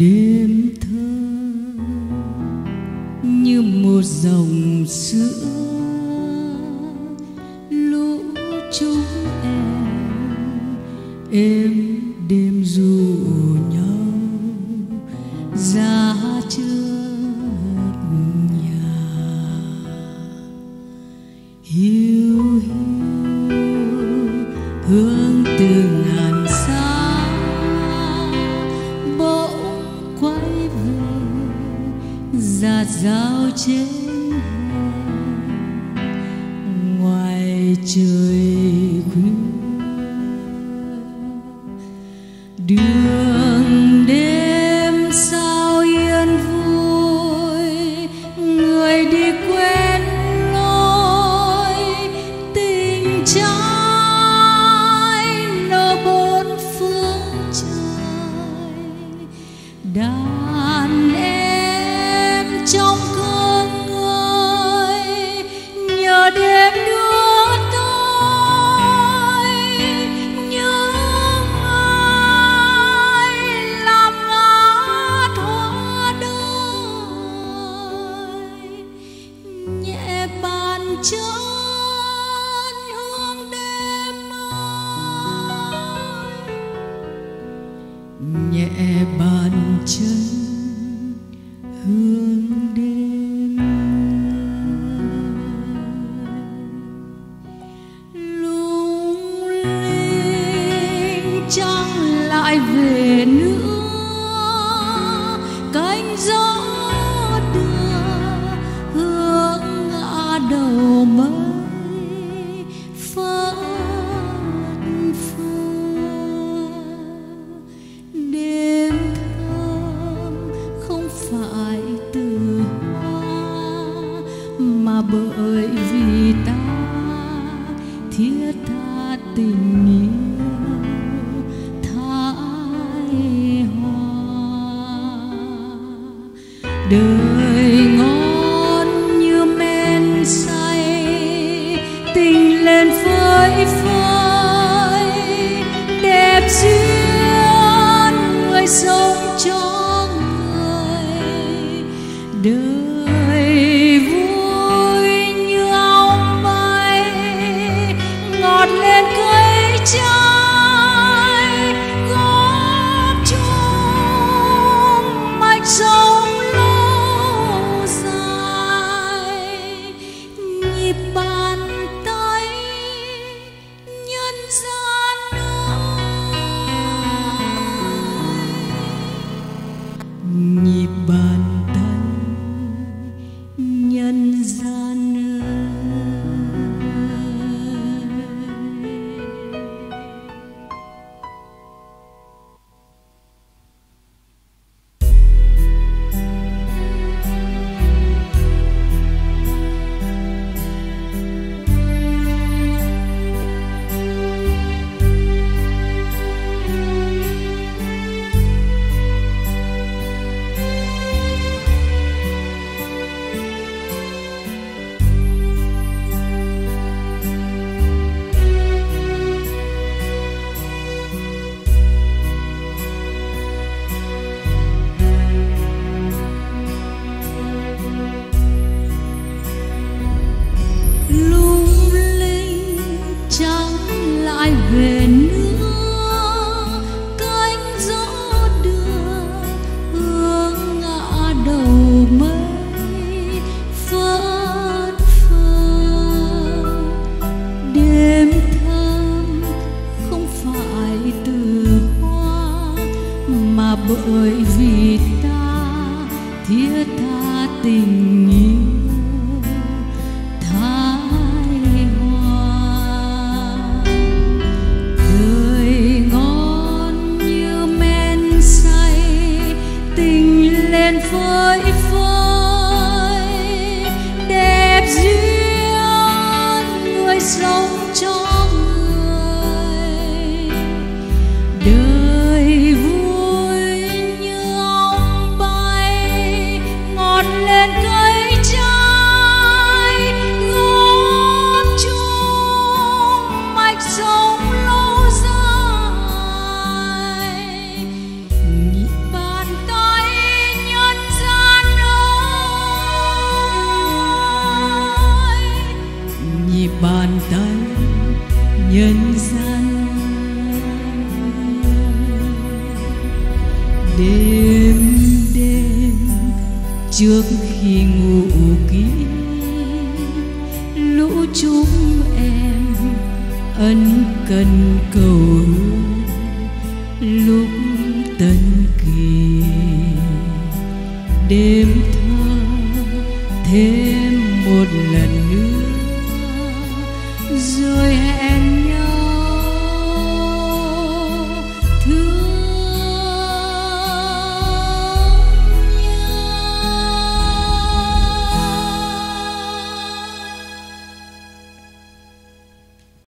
đêm thơ như một dòng sữa lũ chúng em đêm ru nhau ra trước nhà, hiu hiu hương từ ngàn xa bỗng quay về rạt rào trên ngoài trời khuya. Đường đêm sao yên vui, người đi quen lối, tình trai nở bốn phương trời. Đàn em trong cơn người nhờ đêm đưa chân hương đêm ơi, nhẹ bàn chân hương đêm. Lung linh trăng lại về nữa, cánh gió đầu mây phất phơ. Đêm thơm không phải từ hoa, mà bởi vì ta thiết tha tình yêu thái hoa. Đời ngon như men say, tình lên phơi phới, đẹp duyên người sống cho người. Đời vui như ong bay, ngọt lên cây trái, góp chung mạch sống lâu dài. Nhịp bàn tay nhân gian ơi, nhịp bàn tay nhân gian ơi. Về nữa cánh gió đưa hương ngã đầu mây phất phơ. Đêm thơm không phải từ hoa, mà bởi vì ta thiết tha tình yêu thái hoa. Lên phơi phới, đẹp duyên người sống cho người. Đời vui như ong bay, ngọt lên cây trái, góp chung mạch sống lâu dài. Nhịp bàn tay nhân gian. Đêm đêm trước khi ngủ kín, lũ chúng em ân cần cầu hứa lúc tân kỳ. Đêm thơ thêm một lần nữa rồi hẹn